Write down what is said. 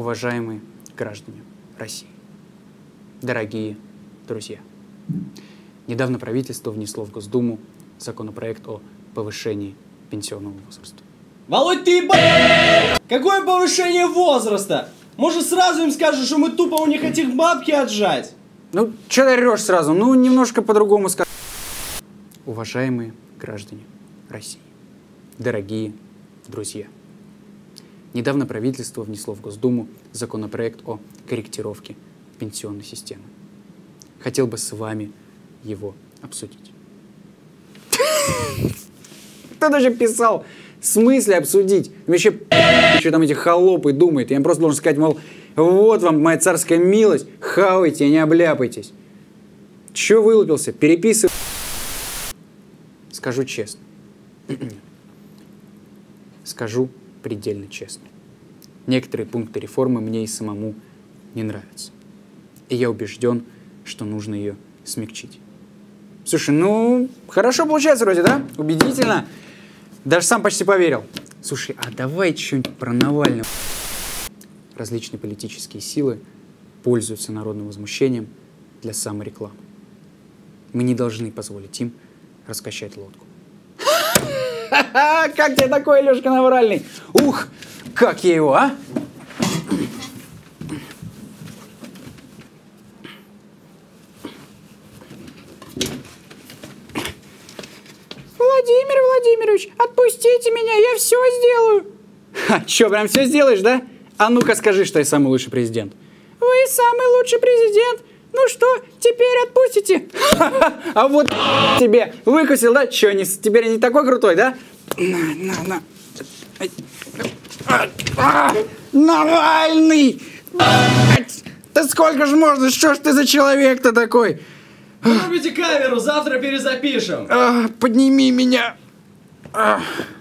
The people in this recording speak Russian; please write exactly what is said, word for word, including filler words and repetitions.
Уважаемые граждане России, дорогие друзья, недавно правительство внесло в Госдуму законопроект о повышении пенсионного возраста. Володь, ты ебать! Какое повышение возраста? Может, сразу им скажешь, что мы тупо у них этих бабки отжать? Ну, че ты орешь сразу? Ну, немножко по-другому скажи. Уважаемые граждане России, дорогие друзья, недавно правительство внесло в Госдуму законопроект о корректировке пенсионной системы. Хотел бы с вами его обсудить. Кто даже писал? В смысле обсудить? Вообще, что там эти холопы думают? Я им просто должен сказать, мол, вот вам моя царская милость, хавайте, не обляпайтесь. Че вылупился? Переписывай. Скажу честно. Скажу предельно честно. Некоторые пункты реформы мне и самому не нравятся. И я убежден, что нужно ее смягчить. Слушай, ну, хорошо получается вроде, да? Убедительно. Даже сам почти поверил. Слушай, а давай что-нибудь про Навального. Различные политические силы пользуются народным возмущением для саморекламы. Мы не должны позволить им раскачать лодку. Как тебе такой, Лешка Навральный? Ух, как я его, а? Владимир Владимирович, отпустите меня, я все сделаю. Ха, че, прям все сделаешь, да? А ну-ка скажи, что я самый лучший президент. Вы самый лучший президент. Ну что, теперь отпустите? А вот тебе выкусил, да? Че, не, теперь не такой крутой, да? На, на, на. А, Навальный! Да сколько же можно? Что ж ты за человек-то такой? Вырубите камеру, завтра перезапишем. А, подними меня. А.